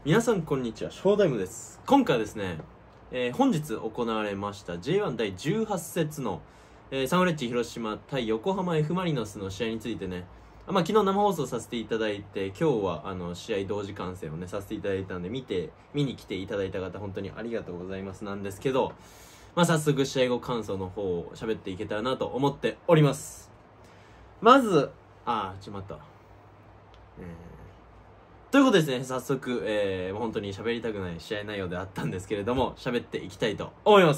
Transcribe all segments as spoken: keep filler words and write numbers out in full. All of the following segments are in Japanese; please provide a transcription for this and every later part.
皆さんこんにちは、ショータイムです。今回はですね、えー、本日行われました ジェイワン 第じゅうはち節の、えー、サンフレッチェ広島対横浜 F ・マリノスの試合についてね、まあ、昨日生放送させていただいて、今日はあの試合同時観戦をねさせていただいたんで、見て見に来ていただいた方本当にありがとうございますなんですけど、まあ、早速試合後感想の方を喋っていけたらなと思っております。まずあーちょっと待った、えーということでですね、早速、えー、本当に喋りたくない試合内容であったんですけれども、喋っていきたいと思います。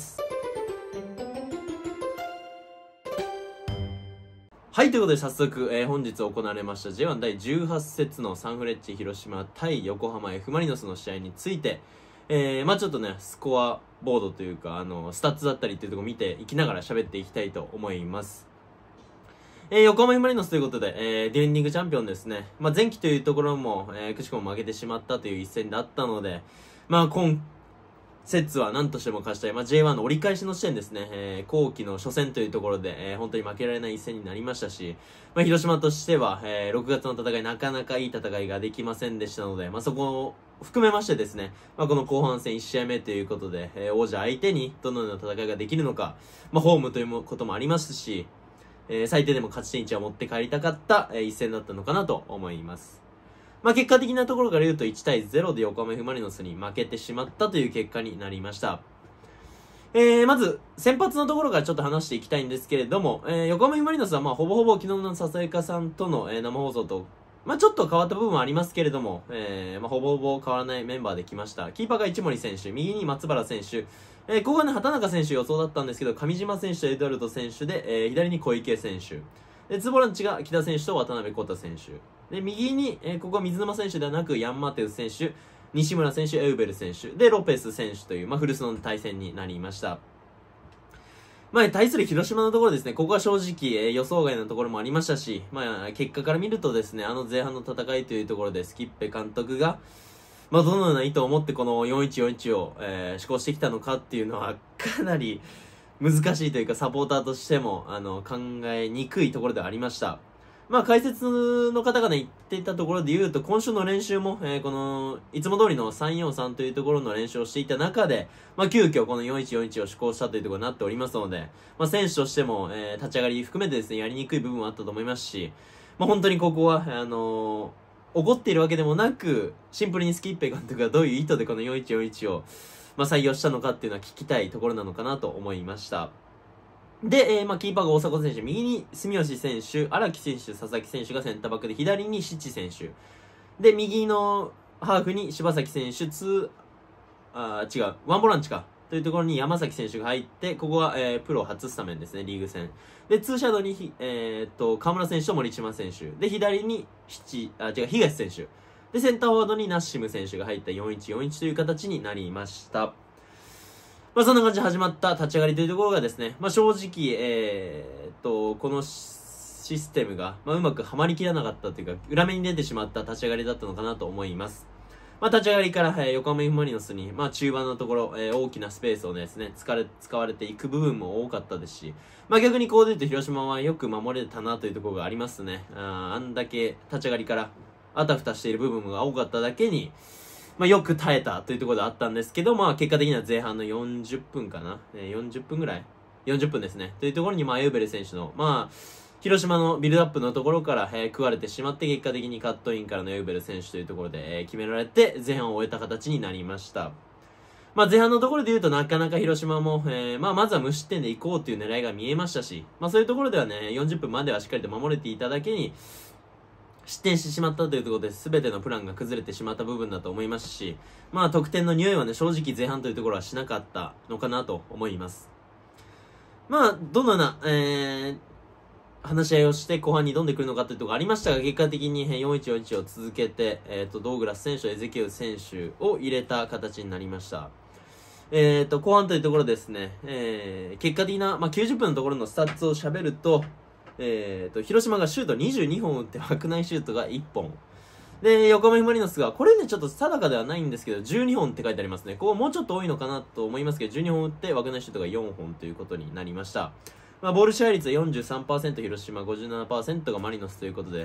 はい、ということで早速、えー、本日行われました ジェイワン 第じゅうはち節のサンフレッチェ広島対横浜 F ・マリノスの試合について、えー、まあちょっとね、スコアボードというか、あの、スタッツだったりっていうところを見ていきながら喋っていきたいと思います。えー、横浜 F ・マリノスということで、えー、ディフェンディングチャンピオンですね。まあ、前期というところも、えー、くしくも負けてしまったという一戦であったので、まあ、今節は何としても勝ちたい。まあ、ジェイワン の折り返しの時点ですね、えー、後期の初戦というところで、えー、本当に負けられない一戦になりましたし、まあ、広島としては、えー、ろくがつの戦い、なかなかいい戦いができませんでしたので、まあ、そこを含めましてですね、まあ、この後半戦いち試合目ということで、えー、王者相手にどのような戦いができるのか、まあ、ホームということもありますし、えー、最低でも勝ち点いちは持って帰りたかった、えー、一戦だったのかなと思います。まあ、結果的なところから言うといち対ゼロで横浜 F ・マリノスに負けてしまったという結果になりました。えー、まず、先発のところからちょっと話していきたいんですけれども、えー、横浜 F ・マリノスはまあほぼほぼ昨日の笹岡さんとの、えー、生放送と、まあ、ちょっと変わった部分はありますけれども、えーまあ、ほぼほぼ変わらないメンバーで来ました。キーパーが市森選手、右に松原選手、えー、ここはね、畑中選手予想だったんですけど、上島選手とエドワルド選手で、えー、左に小池選手。で、ツーボランチが木田選手と渡辺幸太選手。で、右に、えー、ここは水沼選手ではなく、ヤンマテウス選手、西村選手、エウベル選手、で、ロペス選手という、まあ、古巣の対戦になりました。まあ、対する広島のところですね、ここは正直、えー、予想外のところもありましたし、まあ、結果から見るとですね、あの前半の戦いというところで、スキッペ監督が、まあ、どのような意図を持ってこのよんいちよんいちを、えー、施行してきたのかっていうのは、かなり難しいというか、サポーターとしても、あの、考えにくいところではありました。まあ、解説の方がね、言っていたところで言うと、今週の練習も、えー、この、いつも通りのさんよんさんというところの練習をしていた中で、まあ、急遽このよんいちよんいちを施行したというところになっておりますので、まあ、選手としても、えー、立ち上がり含めてですね、やりにくい部分はあったと思いますし、まあ、本当にここは、あのー、怒っているわけでもなく、シンプルにスキッペ監督がどういう意図でこのよんいちよんいちを、まあ、採用したのかっていうのは聞きたいところなのかなと思いました。で、えー、まあ、キーパーが大迫選手、右に住吉選手、荒木選手、佐々木選手がセンターバックで、左に七選手。で、右のハーフに柴崎選手、ツー、あ違う、ワンボランチか。というところに山崎選手が入って、ここは、えー、プロ初スタメンですね、リーグ戦。で、ツーシャドウに、えー、っと、河村選手と森島選手。で、左に七、あ、違う、東選手。で、センターフォワードにナッシム選手が入ったよんいちよんいちという形になりました。まあ、そんな感じで始まった立ち上がりというところがですね、まあ、正直、えー、っと、このシステムが、まあ、うまくはまりきらなかったというか、裏目に出てしまった立ち上がりだったのかなと思います。まあ、立ち上がりから、えー、横浜 F ・マリノスに、まあ、中盤のところ、えー、大きなスペースをですね、使われ、使われていく部分も多かったですし、まあ、逆にこうで言うと広島はよく守れたなというところがありますね。あ, あんだけ立ち上がりからあたふたしている部分が多かっただけに、まあ、よく耐えたというところであったんですけど、まあ、結果的には前半のよんじゅっぷんかな、えー、よんじゅっぷんぐらい ?よんじゅっ 分ですね。というところに、まあ、エウベル選手の、まあ、広島のビルドアップのところから、えー、食われてしまって、結果的にカットインからのエウベル選手というところで、えー、決められて、前半を終えた形になりました。まあ、前半のところで言うと、なかなか広島も、えー、まあ、まずは無失点でいこうという狙いが見えましたし、まあ、そういうところではね、よんじゅっぷんまではしっかりと守れていただけに、失点してしまったというところで全てのプランが崩れてしまった部分だと思いますし、まあ得点の匂いはね、正直前半というところはしなかったのかなと思います。まあ、どのような、えー、話し合いをして後半に挑んでくるのかというところがありましたが、結果的によんいちよんいちを続けて、えっと、ドーグラス選手とエゼキエウ選手を入れた形になりました。えっと、後半というところですね、えー、結果的な、まあ、きゅうじゅっぷんのところのスタッツを喋ると、えーと、広島がシュートにじゅうにほん打って枠内シュートがいっぽん。で、横浜 F ・マリノスが、これね、ちょっと定かではないんですけど、じゅうにほんって書いてありますね。ここもうちょっと多いのかなと思いますけど、じゅうにほん打って枠内シュートがよんほんということになりました。まあ、ボール支配率は よんじゅうさんパーセント 広島、ごじゅうななパーセント がマリノスということで、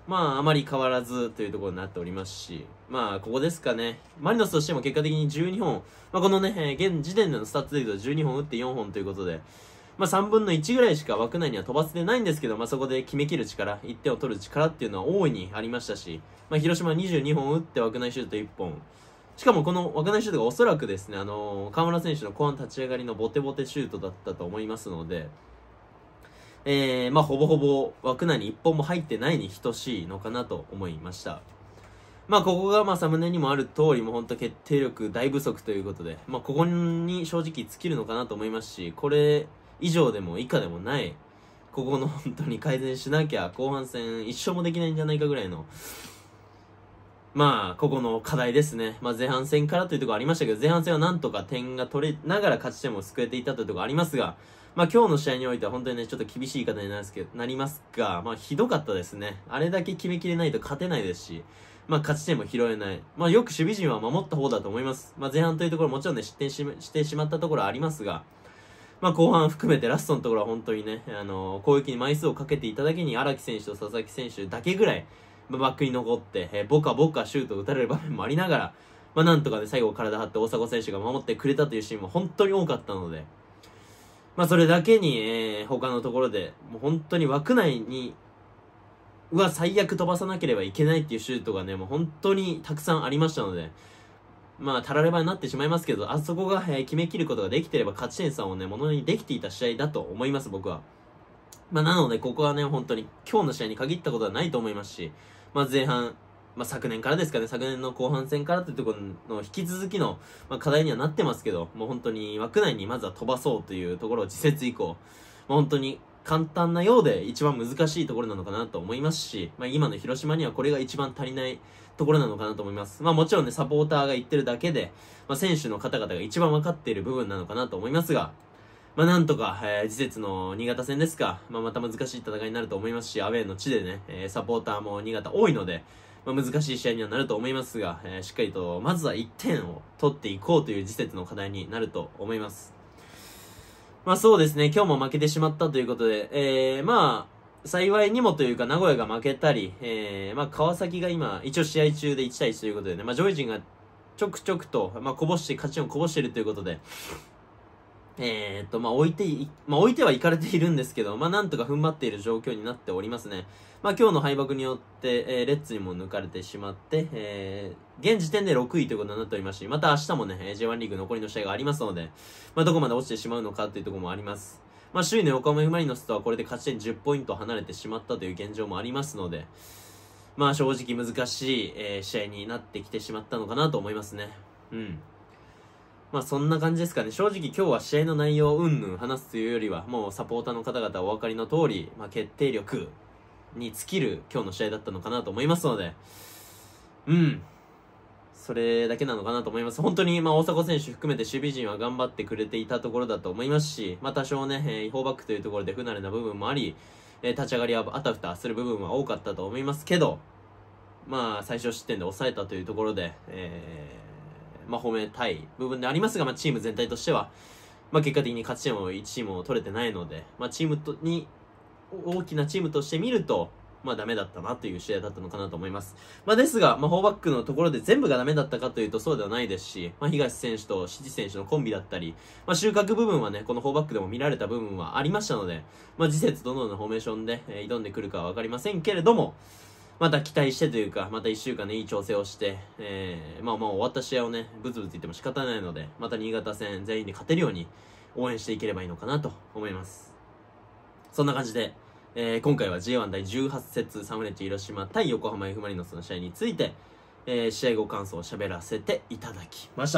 まああまり変わらずというところになっておりますし、まあここですかね。マリノスとしても結果的にじゅうにほん、まあこのね、えー、現時点でのスタッツで言うとじゅうにほん打ってよんほんということで、まあさんぶんのいちぐらいしか枠内には飛ばせてないんですけど、まあそこで決めきる力、いってんを取る力っていうのは大いにありましたし、まあ広島にじゅうにほん打って枠内シュートいっぽん。しかもこの枠内シュートがおそらくですね、あのー、河村選手の後半立ち上がりのボテボテシュートだったと思いますので、えー、まあほぼほぼ枠内にいっぽんも入ってないに等しいのかなと思いました。まあここがまあサムネにもある通り、もうほんと決定力大不足ということで、まあここに正直尽きるのかなと思いますし、これ以上でも以下でもない、ここの本当に改善しなきゃ後半戦一勝もできないんじゃないかぐらいの、まあここの課題ですね。まあ前半戦からというところありましたけど、前半戦はなんとか点が取れながら勝ち点も救えていたというところありますが、まあ今日の試合においては本当にね、ちょっと厳しい言い方になりますけど、なりますが、まあひどかったですね。あれだけ決めきれないと勝てないですし、まあ勝ち点も拾えない。まあよく守備陣は守った方だと思います。まあ前半というところもちろんね、失点ししてしまったところはありますが、まあ後半含めてラストのところは本当にね、あのー、攻撃に枚数をかけていただけに荒木選手と佐々木選手だけぐらい、まあ、バックに残って、えー、ボカボカシュートを打たれる場面もありながら、まあなんとかね、最後体張って大迫選手が守ってくれたというシーンも本当に多かったので、まあそれだけに、えー、他のところで、もう本当に枠内に、うわ、最悪飛ばさなければいけないっていうシュートがね、もう本当にたくさんありましたので、まあ、たらればになってしまいますけど、あそこが、えー、決めきることができていれば勝ち点さんをね、ものにできていた試合だと思います、僕は。まあ、なので、ここはね、本当に、今日の試合に限ったことはないと思いますし、まあ、前半、まあ、昨年からですかね、昨年の後半戦からというところの引き続きの、まあ、課題にはなってますけど、もう本当に枠内にまずは飛ばそうというところを次節以降、まあ、本当に簡単なようで一番難しいところなのかなと思いますし、まあ、今の広島にはこれが一番足りないところなのかなと思います。まあもちろんね、サポーターが言ってるだけで、まあ選手の方々が一番分かっている部分なのかなと思いますが、まあなんとか、えー、次節の新潟戦ですか、まあまた難しい戦いになると思いますし、アウェーの地でね、えー、サポーターも新潟多いので、まあ難しい試合にはなると思いますが、えー、しっかりと、まずはいってんを取っていこうという次節の課題になると思います。まあそうですね、今日も負けてしまったということで、えー、まあ、幸いにもというか名古屋が負けたり、えー、まあ川崎が今一応試合中でいちたいいちということでね、まあ上位陣がちょくちょくと、まあこぼして、勝ち点をこぼしているということで、えーっと、まあ置いてい、まあ置いてはいかれているんですけど、まあなんとか踏ん張っている状況になっておりますね。まあ今日の敗北によって、えー、レッツにも抜かれてしまって、えー、現時点でろくいということになっておりますし、また明日もね、ジェイワン リーグ残りの試合がありますので、まあどこまで落ちてしまうのかというところもあります。まあ首位の横浜 F マリノスとはこれで勝ち点じゅっポイント離れてしまったという現状もありますので、まあ正直難しい、えー、試合になってきてしまったのかなと思いますね。うん。まあそんな感じですかね。正直今日は試合の内容をうんぬん話すというよりは、もうサポーターの方々お分かりの通り、まあ決定力に尽きる今日の試合だったのかなと思いますので、うん。それだけなのかなと思います。本当に、まあ、大迫選手含めて守備陣は頑張ってくれていたところだと思いますし、まあ、多少ね、えー、違法バックというところで不慣れな部分もあり、えー、立ち上がりはあたふたする部分は多かったと思いますけど、まあ、最小失点で抑えたというところで、えー、まあ、褒めたい部分でありますが、まあ、チーム全体としては、まあ、結果的に勝ち点をいちチームを取れてないので、まあ、チームとに、大きなチームとして見ると、まあダメだったなという試合だったのかなと思います。まあですが、まあフォーバックのところで全部がダメだったかというとそうではないですし、まあ東選手と志地選手のコンビだったり、まあ収穫部分はね、このフォーバックでも見られた部分はありましたので、まあ次節どのようなフォーメーションで、えー、挑んでくるかはわかりませんけれども、また期待してというか、またいっしゅうかんでいい調整をして、えー、まあまあ終わった試合をね、ブツブツ言っても仕方ないので、また新潟戦全員で勝てるように応援していければいいのかなと思います。そんな感じで、えー、今回は ジェイワン 第じゅうはち節サンフレッチェ広島対横浜 F マリノスの試合について、えー、試合後感想を喋らせていただきました。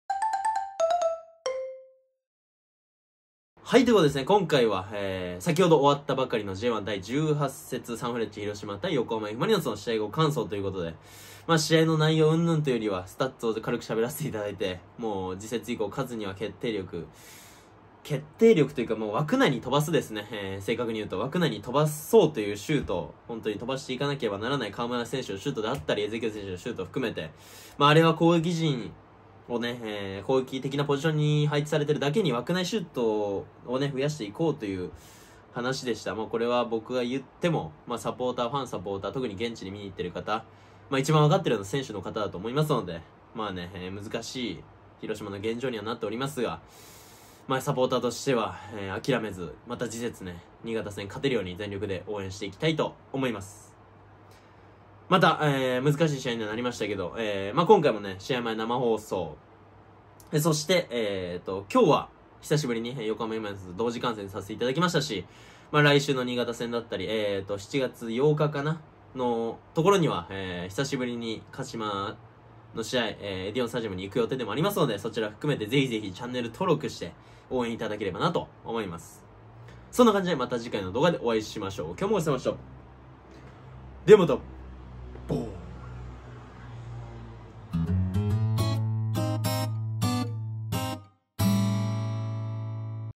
はい、ということでですね、今回は、えー、先ほど終わったばかりの ジェイワン 第じゅうはち節サンフレッチェ広島対横浜 F マリノスの試合後感想ということで、まあ試合の内容云々というよりはスタッツを軽く喋らせていただいて、もう次節以降数には決定力、決定力というかもう枠内に飛ばすですね、えー、正確に言うと枠内に飛ばそうというシュートを本当に飛ばしていかなければならない河村選手のシュートであったりエゼキエル選手のシュートを含めて、まああれは攻撃陣をね、えー、攻撃的なポジションに配置されてるだけに枠内シュートをね増やしていこうという話でした。まあこれは僕が言っても、まあサポーター、ファンサポーター、特に現地に見に行ってる方、まあ一番分かってるのは選手の方だと思いますので、まあね、えー、難しい広島の現状にはなっておりますが、まあサポーターとしては、えー、諦めず、また次節ね、新潟戦勝てるように全力で応援していきたいと思います。また、えー、難しい試合にはなりましたけど、えー、まあ今回もね、試合前生放送、そして、えーと、今日は久しぶりに横浜 エムエス 同時観戦させていただきましたし、まあ来週の新潟戦だったり、えーと、しちがつようかかなのところには、えー、久しぶりに鹿島の試合、えー、エディオンスタジアムに行く予定でもありますので、そちら含めてぜひぜひチャンネル登録して応援いただければなと思います。そんな感じでまた次回の動画でお会いしましょう。今日もお疲れ様でした。ではまた、ボー。